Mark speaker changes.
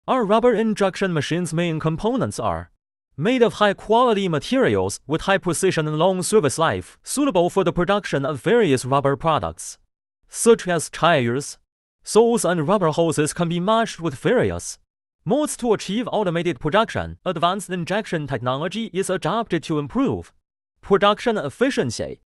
Speaker 1: Our rubber injection machine's main components are made of high-quality materials with high precision and long service life, suitable for the production of various rubber products, such as tires. Saws and rubber hoses can be matched with various modes to achieve automated production. Advanced injection technology is adapted to improve production efficiency.